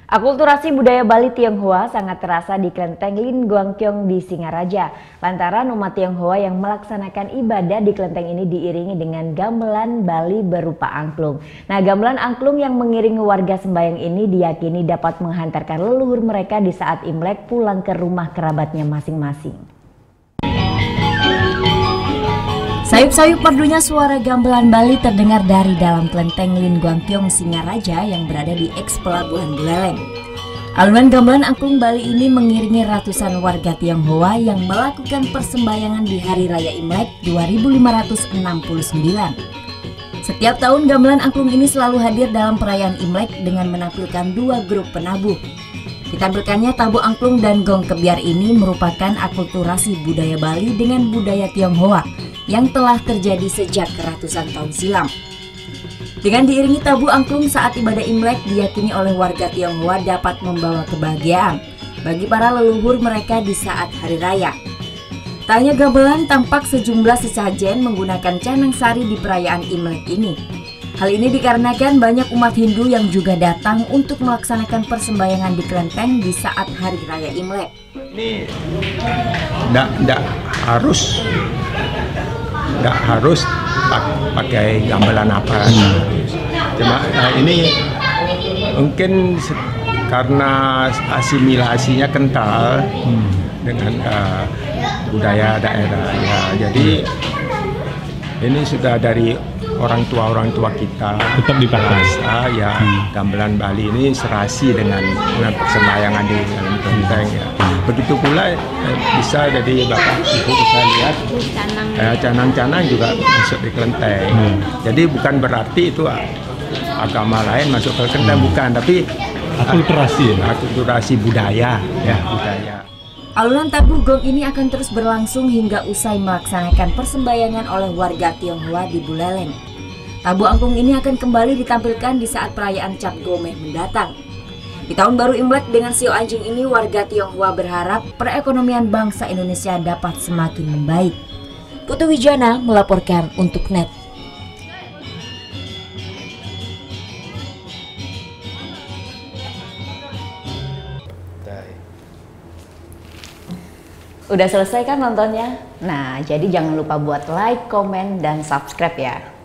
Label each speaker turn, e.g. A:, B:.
A: Akulturasi budaya Bali Tionghoa sangat terasa di Kelenteng Lin Guangkyong di Singaraja. Lantaran umat Tionghoa yang melaksanakan ibadah di kelenteng ini diiringi dengan gamelan Bali berupa angklung. Nah, gamelan angklung yang mengiringi warga sembahyang ini diyakini dapat menghantarkan leluhur mereka di saat Imlek pulang ke rumah kerabatnya masing-masing. Sayup-sayup merdunya suara gamelan Bali terdengar dari dalam kelenteng Lin Guangkyong Singaraja yang berada di eks Pelabuhan Buleleng. Alunan gamelan angklung Bali ini mengiringi ratusan warga Tionghoa yang melakukan persembahyangan di Hari Raya Imlek 2569. Setiap tahun gamelan angklung ini selalu hadir dalam perayaan Imlek dengan menampilkan dua grup penabuh. Ditampilkannya tabu angklung dan gong kebiar ini merupakan akulturasi budaya Bali dengan budaya Tionghoa yang telah terjadi sejak ratusan tahun silam. Dengan diiringi tabu angklung saat ibadah Imlek diyakini oleh warga Tionghoa dapat membawa kebahagiaan bagi para leluhur mereka di saat hari raya. Tak hanya gamelan, tampak sejumlah sesajen menggunakan canang sari di perayaan Imlek ini. Hal ini dikarenakan banyak umat Hindu yang juga datang untuk melaksanakan persembahyangan di kelenteng di saat hari raya Imlek.
B: Ini nggak harus pakai gamelan apa. Cuma ini mungkin karena asimilasinya kental dengan budaya daerah ya. Jadi ini sudah dari orang tua kita
C: tetap dipakai.
B: Ya, gamelan Bali ini serasi dengan persembahyangan di dalam kelenteng ya. Begitu pula bisa jadi Bapak Ibu bisa lihat canang-canang juga masuk di kelenteng. Jadi bukan berarti itu agama lain masuk ke kelenteng, bukan, tapi akulturasi budaya ya, budaya.
A: Alunan tabu gong ini akan terus berlangsung hingga usai melaksanakan persembahyangan oleh warga Tionghoa di Buleleng. Tabu angklung ini akan kembali ditampilkan di saat perayaan Cap Gomeh mendatang. Di tahun baru Imlek dengan sio anjing ini, warga Tionghoa berharap perekonomian bangsa Indonesia dapat semakin membaik. Putu Wijana melaporkan untuk NET. Udah selesai kan nontonnya? Nah, jadi jangan lupa buat like, komen, dan subscribe ya.